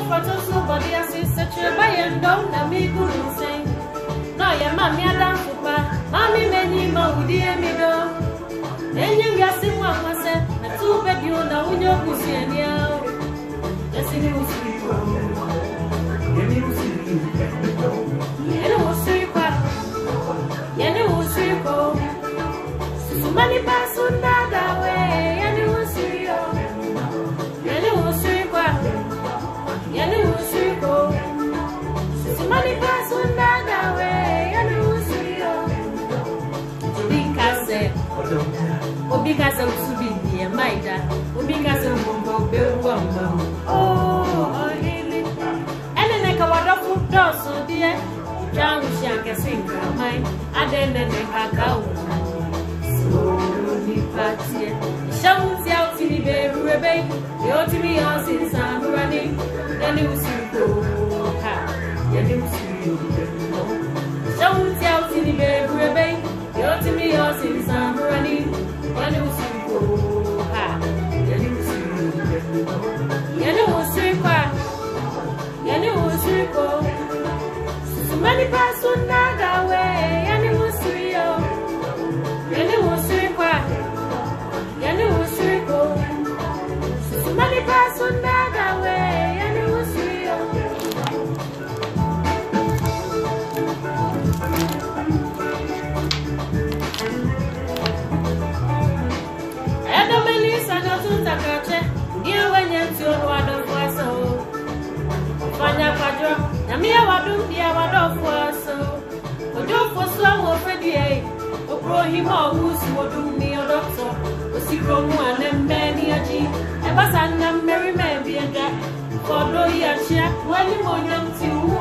photo so body as is such a buy and down na me good sing. No ya mami ala fupa, mami meni ma udi emi do. Enye ngasi mwa mwase, na tu baby ona unyo kusienia. Yesi ni usiko. Yeni usiko. Yeni usiko. Yeni usiko. Susumani pasu nagawe, yeni usiko. Yeni usiko. Yeni usiko. Susumani pasu nagawe, yeni usiko. Bikase. Obikase usubi ni maida. Obikase mbombo bewa mbombo. Oh, really? Ene ka wadafu doso die. Jangu shanke singa mai. Adende ne kakao. So ni patie. Shamu tia utini beru rebe. Yotimi yosin samurani. Yeni usuko ha. Yeni usuko. Shamu tia utini beru rebe. Yotimi yosin samurani. Yeni usuko ha. Yeni usuko. Yeni usuko. Yeni usuko. Many person nagawe, yani usuyo. Yani usuko. Yani usuko. Many person nagawe, yani usuyo. Edo melisa no tutakache, niye wenye mtionu wadofuaso. Fanya kwajo, na miye wadu diya wadofuaso. Ojofuaso wo fredie, oprohima wusi wodumi odokso. Osikromu anembe ni aji, ebasa na meri mebi ega. Kodo yashia, wali monyam tiwu.